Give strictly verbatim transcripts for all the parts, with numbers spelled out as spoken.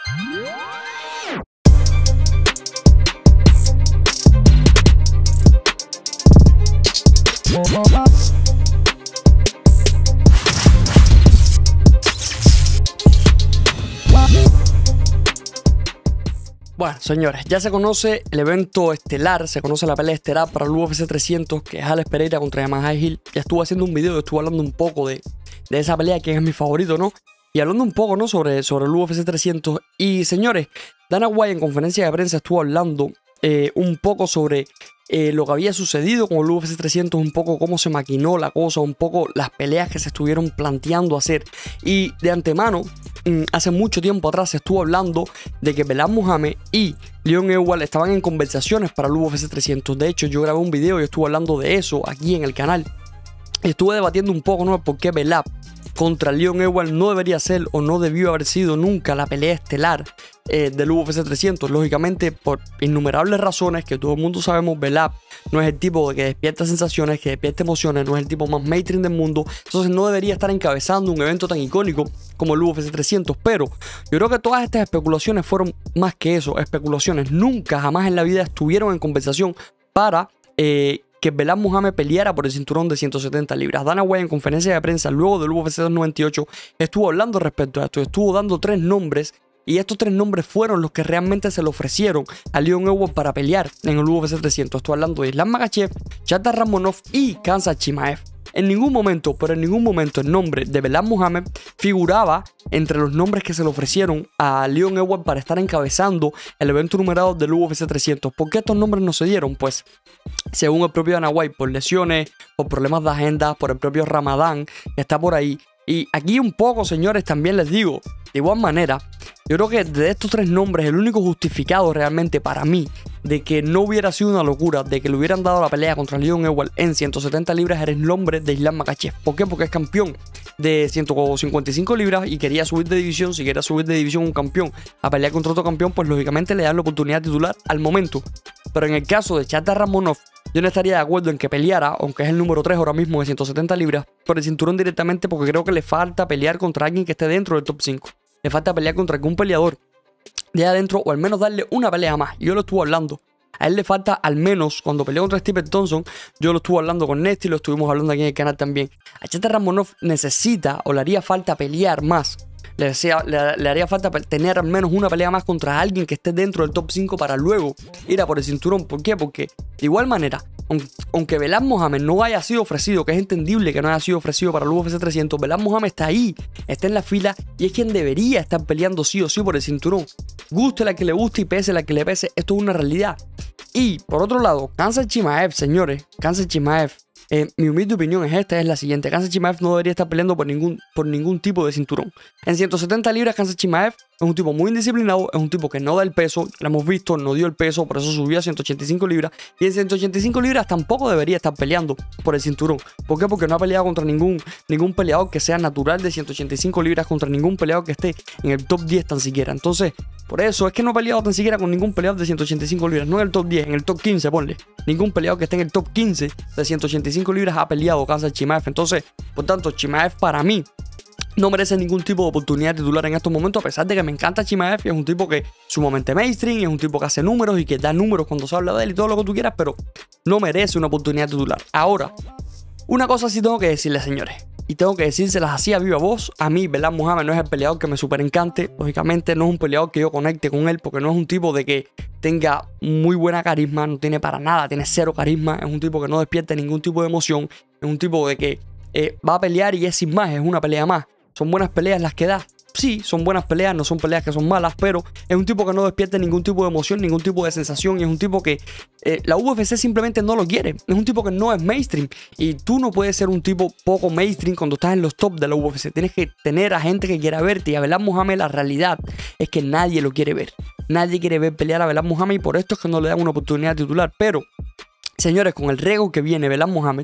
Bueno, señores, ya se conoce el evento estelar, se conoce la pelea estelar para el U F C trescientos, que es Alex Pereira contra Yamahai Hill. Ya estuve haciendo un video, estuve hablando un poco de, de esa pelea, que es mi favorito, ¿no? Y hablando un poco, ¿no? Sobre, sobre el U F C trescientos. Y, señores, Dana White en conferencia de prensa estuvo hablando eh, un poco sobre eh, lo que había sucedido con el U F C trescientos, un poco cómo se maquinó la cosa, un poco las peleas que se estuvieron planteando hacer. Y de antemano, hace mucho tiempo atrás se estuvo hablando de que Belal Muhammad y Leon Edwards estaban en conversaciones para el U F C trescientos. De hecho, yo grabé un video y estuve hablando de eso aquí en el canal. Estuve debatiendo un poco, ¿no?, por qué Belal contra Leon Edwards no debería ser o no debió haber sido nunca la pelea estelar eh, del U F C trescientos. Lógicamente, por innumerables razones que todo el mundo sabemos, Belal no es el tipo que despierta sensaciones, que despierta emociones, no es el tipo más mainstream del mundo. Entonces no debería estar encabezando un evento tan icónico como el U F C trescientos. Pero yo creo que todas estas especulaciones fueron más que eso, especulaciones. Nunca, jamás en la vida estuvieron en conversación para Eh, que Belal Muhammad peleara por el cinturón de ciento setenta libras. Dana White en conferencia de prensa luego del U F C doscientos noventa y ocho estuvo hablando respecto a esto, estuvo dando tres nombres, y estos tres nombres fueron los que realmente se le ofrecieron a Leon Edwards para pelear en el U F C trescientos. Estoy hablando de Islam Makhachev, Shavkat Rakhmonov y Khamzat Chimaev. En ningún momento, pero en ningún momento el nombre de Belal Muhammad figuraba entre los nombres que se le ofrecieron a Leon Edwards para estar encabezando el evento numerado del U F C trescientos. ¿Por qué estos nombres no se dieron? Pues, según el propio Dana White, por lesiones, por problemas de agenda, por el propio Ramadán que está por ahí. Y aquí un poco, señores, también les digo, de igual manera, yo creo que de estos tres nombres, el único justificado realmente para mí de que no hubiera sido una locura, de que le hubieran dado la pelea contra Leon Edwards en ciento setenta libras, era el nombre de Islam Makhachev. ¿Por qué? Porque es campeón de ciento cincuenta y cinco libras y quería subir de división. Si quería subir de división un campeón a pelear contra otro campeón, pues lógicamente le dan la oportunidad titular al momento. Pero en el caso de Shavkat Rakhmonov, yo no estaría de acuerdo en que peleara, aunque es el número tres ahora mismo de ciento setenta libras, por el cinturón directamente, porque creo que le falta pelear contra alguien que esté dentro del top cinco. Le falta pelear contra algún peleador de adentro, o al menos darle una pelea más. Yo lo estuve hablando. A él le falta, al menos cuando peleó contra Stephen Thompson, yo lo estuve hablando con Nesty, lo estuvimos hablando aquí en el canal también. A Shavkat Rakhmonov necesita o le haría falta pelear más. Le, decía, le, le haría falta tener al menos una pelea más contra alguien que esté dentro del top cinco para luego ir a por el cinturón. ¿Por qué? Porque de igual manera, aunque Belal Muhammad no haya sido ofrecido, que es entendible que no haya sido ofrecido para el U F C trescientos, Belal Muhammad está ahí, está en la fila y es quien debería estar peleando sí o sí por el cinturón. Guste la que le guste y pese la que le pese, esto es una realidad. Y por otro lado, Khamzat Chimaev, señores, Khamzat Chimaev, eh, mi humilde opinión es esta, es la siguiente. Khamzat Chimaev no debería estar peleando por ningún, por ningún tipo de cinturón. En ciento setenta libras, Khamzat Chimaev es un tipo muy indisciplinado, es un tipo que no da el peso, lo hemos visto, no dio el peso, por eso subió a ciento ochenta y cinco libras. Y en ciento ochenta y cinco libras tampoco debería estar peleando por el cinturón. ¿Por qué? Porque no ha peleado contra ningún, ningún peleador que sea natural de ciento ochenta y cinco libras, contra ningún peleador que esté en el top diez tan siquiera. Entonces, por eso es que no ha peleado tan siquiera con ningún peleador de ciento ochenta y cinco libras, no en el top diez, en el top quince, ponle. Ningún peleador que esté en el top quince de ciento ochenta y cinco libras ha peleado Khamzat Chimaev. Entonces, por tanto, Chimaev para mí no merece ningún tipo de oportunidad titular en estos momentos, a pesar de que me encanta Chimaev. Es un tipo que es sumamente mainstream, es un tipo que hace números y que da números cuando se habla de él y todo lo que tú quieras, pero no merece una oportunidad titular. Ahora, una cosa sí tengo que decirles, señores, y tengo que decírselas así a viva voz. A mí, Belal Muhammad no es el peleador que me super encante. Lógicamente no es un peleador que yo conecte con él, porque no es un tipo de que tenga muy buena carisma, no tiene para nada, tiene cero carisma. Es un tipo que no despierta ningún tipo de emoción. Es un tipo de que eh, va a pelear y es sin más, es una pelea más. Son buenas peleas las que da. Sí, son buenas peleas, no son peleas que son malas, pero es un tipo que no despierta ningún tipo de emoción, ningún tipo de sensación, y es un tipo que eh, la U F C simplemente no lo quiere. Es un tipo que no es mainstream, y tú no puedes ser un tipo poco mainstream cuando estás en los top de la U F C. Tienes que tener a gente que quiera verte, y a Belal Muhammad la realidad es que nadie lo quiere ver. Nadie quiere ver pelear a Belal Muhammad, y por esto es que no le dan una oportunidad titular. Pero, señores, con el récord que viene Belal Muhammad,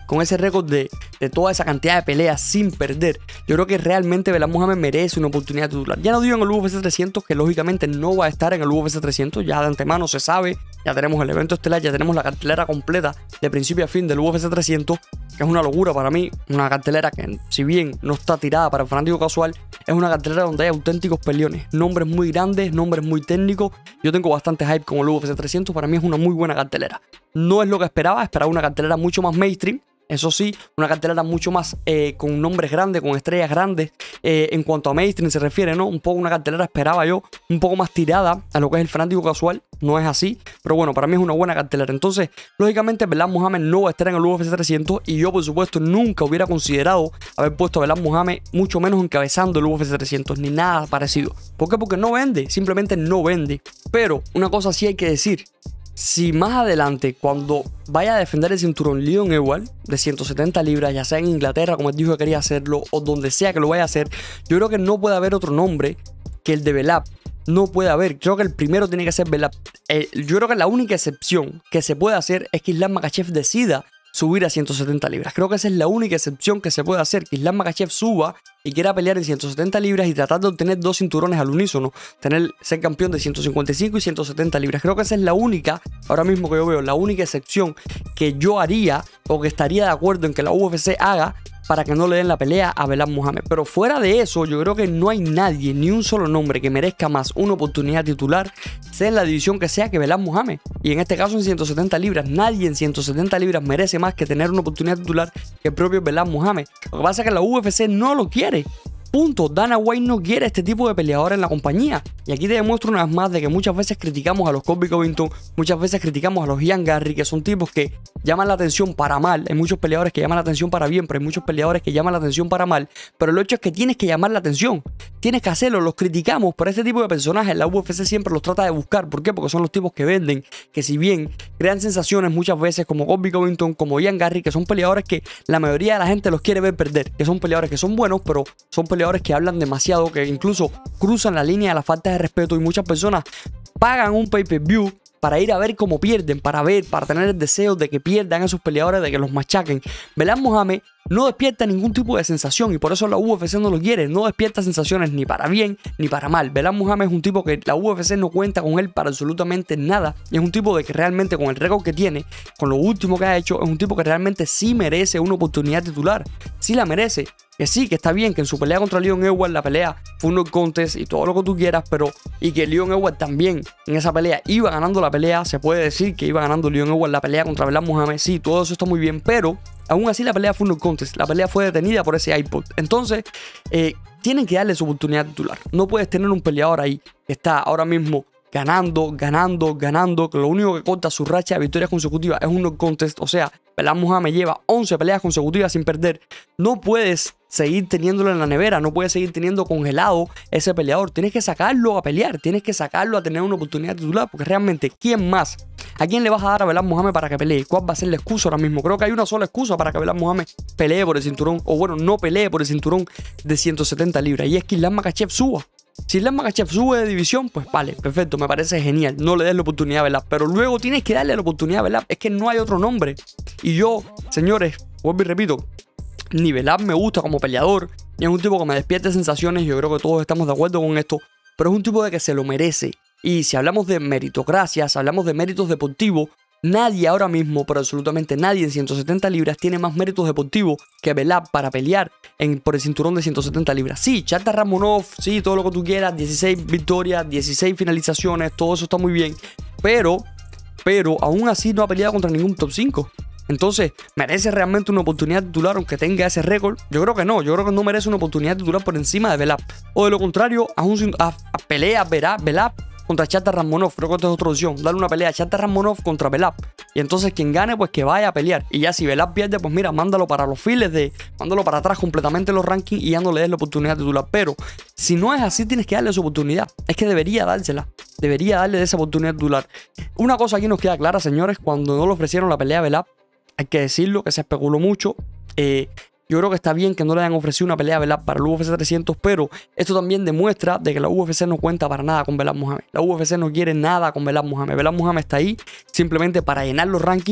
con ese récord de, de toda esa cantidad de peleas sin perder, yo creo que realmente Belal Muhammad merece una oportunidad titular. Ya no digo en el U F C trescientos, que lógicamente no va a estar en el U F C trescientos, ya de antemano se sabe, ya tenemos el evento estelar, ya tenemos la cartelera completa de principio a fin del U F C trescientos, que es una locura para mí, una cartelera que si bien no está tirada para el fanático casual, es una cartelera donde hay auténticos peleones, nombres muy grandes, nombres muy técnicos. Yo tengo bastante hype con el U F C trescientos, para mí es una muy buena cartelera. No es lo que esperaba, esperaba una cartelera mucho más mainstream. Eso sí, una cartelera mucho más eh, con nombres grandes, con estrellas grandes. Eh, en cuanto a mainstream se refiere, ¿no? Un poco una cartelera, esperaba yo, un poco más tirada a lo que es el fanático casual. No es así, pero bueno, para mí es una buena cartelera. Entonces, lógicamente, Belal Muhammad no va a estar en el U F C trescientos. Y yo, por supuesto, nunca hubiera considerado haber puesto a Belal Muhammad, mucho menos encabezando el U F C trescientos, ni nada parecido. ¿Por qué? Porque no vende, simplemente no vende. Pero una cosa sí hay que decir. Si más adelante, cuando vaya a defender el cinturón Leon Edwards de ciento setenta libras, ya sea en Inglaterra, como él dijo que quería hacerlo, o donde sea que lo vaya a hacer, yo creo que no puede haber otro nombre que el de Belal. No puede haber. Creo que el primero tiene que ser Belal. Eh, yo creo que la única excepción que se puede hacer es que Islam Makhachev decida subir a ciento setenta libras. Creo que esa es la única excepción que se puede hacer, que Islam Makhachev suba y quiera pelear en ciento setenta libras y tratar de obtener dos cinturones al unísono, tener, ser campeón de ciento cincuenta y cinco y ciento setenta libras. Creo que esa es la única, ahora mismo que yo veo, la única excepción que yo haría o que estaría de acuerdo en que la U F C haga para que no le den la pelea a Belal Muhammad. Pero fuera de eso, yo creo que no hay nadie, ni un solo nombre que merezca más una oportunidad titular, sea en la división que sea, que Belal Muhammad. Y en este caso en ciento setenta libras, nadie en ciento setenta libras merece más que tener una oportunidad titular que el propio Belal Muhammad. Lo que pasa es que la U F C no lo quiere. Punto. Dana White no quiere este tipo de peleador en la compañía. Y aquí te demuestro una vez más de que muchas veces criticamos a los Colby Covington, muchas veces criticamos a los Ian Garry, que son tipos que llaman la atención para mal. Hay muchos peleadores que llaman la atención para bien, pero hay muchos peleadores que llaman la atención para mal. Pero el hecho es que tienes que llamar la atención. Tienes que hacerlo. Los criticamos, pero este tipo de personajes la U F C siempre los trata de buscar. ¿Por qué? Porque son los tipos que venden, que si bien crean sensaciones muchas veces, como Colby Covington, como Ian Garry, que son peleadores que la mayoría de la gente los quiere ver perder, que son peleadores que son buenos, pero son peleadores que hablan demasiado, que incluso cruzan la línea de la falta de respeto, y muchas personas pagan un pay-per-view para ir a ver cómo pierden, para ver, para tener el deseo de que pierdan a sus peleadores, de que los machaquen. Belal Muhammad no despierta ningún tipo de sensación y por eso la U F C no lo quiere. No despierta sensaciones ni para bien ni para mal. Belal Muhammad es un tipo que la U F C no cuenta con él para absolutamente nada. Y es un tipo de que realmente, con el récord que tiene, con lo último que ha hecho, es un tipo que realmente sí merece una oportunidad titular. Sí la merece. Que sí, que está bien, que en su pelea contra Leon Edwards la pelea fue un no contest y todo lo que tú quieras, pero y que Leon Edwards también en esa pelea iba ganando la pelea. Se puede decir que iba ganando Leon Edwards la pelea contra Belal Muhammad. Sí, todo eso está muy bien, pero aún así la pelea fue un no contest. La pelea fue detenida por ese iPod. Entonces, eh, tienen que darle su oportunidad titular. No puedes tener un peleador ahí que está ahora mismo ganando, ganando, ganando, que lo único que corta su racha de victorias consecutivas es un no contest. O sea, Belal Muhammad lleva once peleas consecutivas sin perder. No puedes seguir teniéndolo en la nevera, no puedes seguir teniendo congelado ese peleador. Tienes que sacarlo a pelear, tienes que sacarlo a tener una oportunidad titular, porque realmente, ¿quién más? ¿A quién le vas a dar a Belal Muhammad para que pelee? ¿Cuál va a ser la excusa ahora mismo? Creo que hay una sola excusa para que Belal Muhammad pelee por el cinturón, o bueno, no pelee por el cinturón de ciento setenta libras, y es que Islam Makhachev suba. Si Islam Makhachev sube de división, pues vale, perfecto, me parece genial. No le des la oportunidad a Belal, pero luego tienes que darle la oportunidad a Belal. Es que no hay otro nombre. Y yo, señores, vuelvo y repito, ni Belal me gusta como peleador, ni es un tipo que me despierte sensaciones. Yo creo que todos estamos de acuerdo con esto, pero es un tipo de que se lo merece. Y si hablamos de meritocracia, si hablamos de méritos deportivos, nadie ahora mismo, pero absolutamente nadie en ciento setenta libras tiene más méritos deportivos que Belal para pelear en, por el cinturón de ciento setenta libras. Sí, Shavkat Rakhmonov, sí, todo lo que tú quieras, dieciséis victorias, dieciséis finalizaciones, todo eso está muy bien, pero, pero aún así no ha peleado contra ningún top cinco. Entonces, ¿merece realmente una oportunidad titular aunque tenga ese récord? Yo creo que no, yo creo que no merece una oportunidad titular por encima de Belal. O de lo contrario, a, un, a, a pelea Belal contra Shavkat Rakhmonov. Creo que esta es otra opción, darle una pelea a Shavkat Rakhmonov contra Belal. Y entonces quien gane, pues que vaya a pelear. Y ya si Belal pierde, pues mira, mándalo para los files de, mándalo para atrás completamente en los rankings y ya no le des la oportunidad titular. Pero si no es así, tienes que darle su oportunidad. Es que debería dársela. Debería darle esa oportunidad titular. Una cosa aquí nos queda clara, señores, cuando no le ofrecieron la pelea a Belal, hay que decirlo, que se especuló mucho. Eh, yo creo que está bien que no le hayan ofrecido una pelea a Belal para el U F C trescientos, pero esto también demuestra de que la U F C no cuenta para nada con Belal Muhammad. La U F C no quiere nada con Belal Muhammad. Belal Muhammad está ahí simplemente para llenar los rankings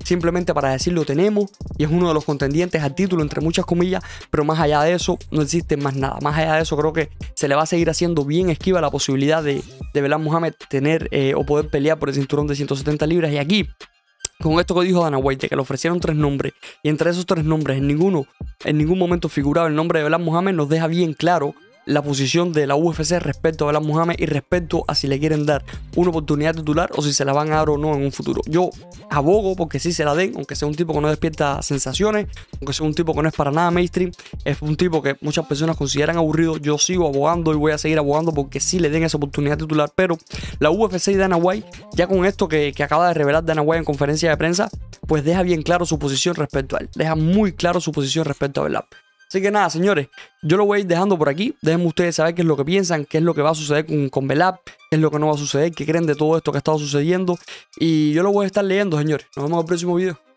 simplemente para decir lo tenemos y es uno de los contendientes al título, entre muchas comillas, pero más allá de eso no existe más nada. Más allá de eso creo que se le va a seguir haciendo bien esquiva la posibilidad de, de Belal Muhammad tener eh, o poder pelear por el cinturón de ciento setenta libras. Y aquí, con esto que dijo Dana White, de que le ofrecieron tres nombres y entre esos tres nombres en ninguno, en ningún momento figuraba el nombre de Belal Muhammad, nos deja bien claro la posición de la U F C respecto a Belal Muhammad y respecto a si le quieren dar una oportunidad titular o si se la van a dar o no en un futuro. Yo abogo porque sí se la den, aunque sea un tipo que no despierta sensaciones, aunque sea un tipo que no es para nada mainstream, es un tipo que muchas personas consideran aburrido. Yo sigo abogando y voy a seguir abogando porque sí le den esa oportunidad titular, pero la U F C y Dana White, ya con esto que, que acaba de revelar Dana White en conferencia de prensa, pues deja bien claro su posición respecto a él, deja muy claro su posición respecto a Belal. Así que nada, señores, yo lo voy a ir dejando por aquí. Déjenme ustedes saber qué es lo que piensan, qué es lo que va a suceder con, con Belal, qué es lo que no va a suceder, qué creen de todo esto que ha estado sucediendo. Y yo lo voy a estar leyendo, señores. Nos vemos en el próximo video.